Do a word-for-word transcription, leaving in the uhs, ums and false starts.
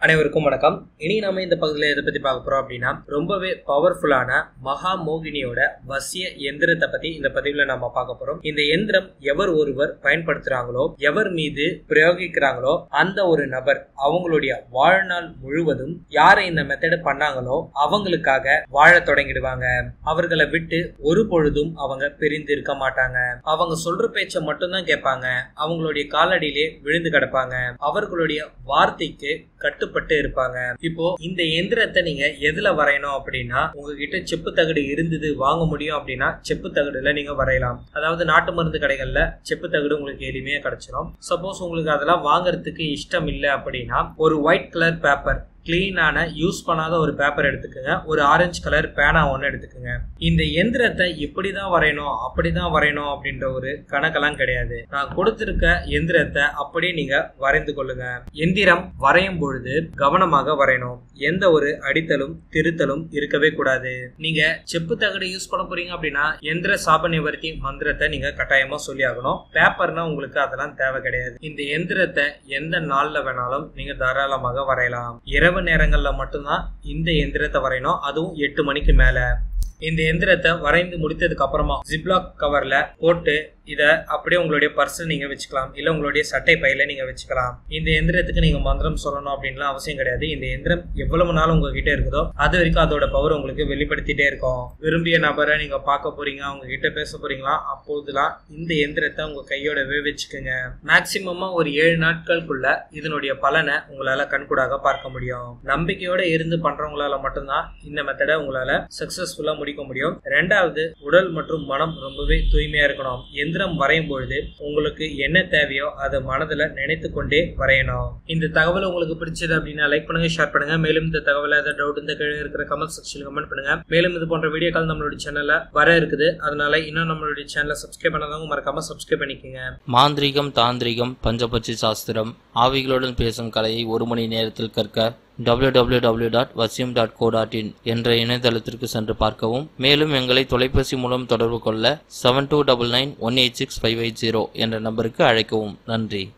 அனைவருக்கும் வணக்கம். இனி நாம இந்த பகுதியில் எதை பத்தி பார்க்க போறோம் அப்படின்னா, ரொம்பவே பவர்ஃபுல்லான மகா மோகினியோட வசிய எந்திரத்தை பத்தி இந்த பதிவுல நாம பார்க்க போறோம். இந்த எந்திரம் எவர் ஒருவர் பயன்படுத்துறாங்களோ, எவர் மீது பிரயோகிக்கிறாங்களோ, அந்த ஒரு நபர் அவங்களுடைய வாழ்நாள் முழுவதும் யாரை இந்த மெத்தட் பண்ணாங்களோ அவங்களுக்காக வாழ தொடங்கிடுவாங்க. அவர்களை விட்டு ஒரு பொழுதும் அவங்க பிரிந்து இருக்க மாட்டாங்க. அவங்க சொல்ற பேச்ச மட்டும்தான் கேட்பாங்க. அவங்களுடைய காலடியிலே விழுந்து கிடப்பாங்க. அவர்களுடைய வார்த்தைக்கு கட்டுப்பட்டு இருப்பாங்க. இப்போ இந்த எந்திரத்தை நீங்க எதுல வரையணும் அப்படின்னா, உங்ககிட்ட செப்பு தகடு இருந்தது வாங்க முடியும் அப்படின்னா செப்பு தகடுல நீங்க வரையலாம். அதாவது நாட்டு மருந்து கடைகள்ல செப்பு தகடு உங்களுக்கு எளிமையா கிடைச்சிடும். சப்போஸ் உங்களுக்கு அதெல்லாம் வாங்குறதுக்கு இஷ்டம் இல்லை அப்படின்னா, ஒரு ஒயிட் கலர் பேப்பர், கிளீனான யூஸ் பண்ணாத ஒரு பேப்பர் எடுத்துக்கோங்க. ஒரு ஆரஞ்சு கலர் பேனா ஒன்று எடுத்துக்கோங்க. இந்த எந்திரத்தை இப்படிதான் வரையணும் அப்படிதான் வரையணும் அப்படின்ற ஒரு கணக்கெல்லாம் கிடையாது. நான் கொடுத்திருக்க எந்திரத்தை அப்படியே நீங்க வரைந்து கொள்ளுங்க. எந்திரம் வரையும் பொழுது கவனமாக வரையணும். எந்த ஒரு அடித்தலும் திருத்தலும் இருக்கவே கூடாது. நீங்க செப்பு தகடு யூஸ் பண்ண போறீங்க அப்படின்னா எந்திர சாப நிவர்த்தி மந்திரத்தை நீங்க கட்டாயமா சொல்லி ஆகணும். பேப்பர்னா உங்களுக்கு அதெல்லாம் தேவை கிடையாது. இந்த எந்திரத்தை எந்த நாள்ல வேணாலும் நீங்க தாராளமாக வரையலாம். இரவு நேரங்கள்ல மட்டும்தான் இந்த எந்திரத்தை வரையணும். அதுவும் எட்டு மணிக்கு மேல. இந்த எந்திரத்தை வரைந்து முடித்ததுக்கு அப்புறமா ஜிப்லாக் கவர்ல போட்டு இத அப்படியே உங்களுடைய பர்ஸ் நீங்க வச்சுக்கலாம். இல்ல உங்களுடைய சட்டை பையில நீங்க வச்சுக்கலாம். இந்த எந்திரத்துக்கு நீங்க மந்திரம் சொல்லணும் அப்படின்லாம் அவசியம் கிடையாது. இந்த எந்திரம் எவ்வளவு நாள் உங்ககிட்ட இருக்குதோ அது வரைக்கும் அதோட பவர் உங்களுக்கு வெளிப்படுத்திட்டே இருக்கும். விரும்பிய நபரை நீங்க பார்க்க போறீங்க, அவங்க கிட்ட பேச போறீங்களா, அப்போதுலாம் இந்த எந்திரத்தை உங்க கையோடவே வச்சுக்கோங்க. மேக்சிமமா ஒரு ஏழு நாட்களுக்குள்ள இதனுடைய பலனை உங்களால கண்கூடாக பார்க்க முடியும். நம்பிக்கையோட இருந்து பண்றவங்களால மட்டும்தான் இந்த மெத்தடை உங்களால சக்சஸ்ஃபுல்லா முடிக்க முடியும். ரெண்டாவது, உடல் மற்றும் மனம் ரொம்பவே தூய்மையா இருக்கணும். எந்திரம் வரையும் பொழுது உங்களுக்கு என்ன தேவையோ அதை மனதுல நினைத்து கொண்டே வரையணும். இந்த தகவல் உங்களுக்கு பிடிச்சது அப்படின்னா லைக் பண்ணுங்க, ஷேர் பண்ணுங்க. மேலும் இந்த தகவல் ஏதாவது டவுட் இந்த கீழே இருக்கிற கமெண்ட் செக்ஷன்ல கமெண்ட் பண்ணுங்க. மேலும் இது போன்ற வீடியோக்கள் நம்மளுடைய சேனல்ல வர இருக்குது. அதனால இன்னும் நம்மளுடைய சேனலை சப்ஸ்கிரைப் பண்ணாதவங்க மறக்காம சப்ஸ்கிரைப் பண்ணிக்கோங்க. மாந்திரீகம், தாந்திரிகம், பஞ்சபட்சி சாஸ்திரம், ஆவிகளுடன் பேசும் கலையை ஒரு மணி நேரத்தில் கற்க W W W dot Vasiyam dot co dot in என்ற இணையதளத்திற்கு சென்று பார்க்கவும். மேலும் எங்களை தொலைபேசி மூலம் தொடர்பு கொள்ள seven two double nine one eight six five eight zero என்ற நம்பருக்கு அழைக்கவும். நன்றி.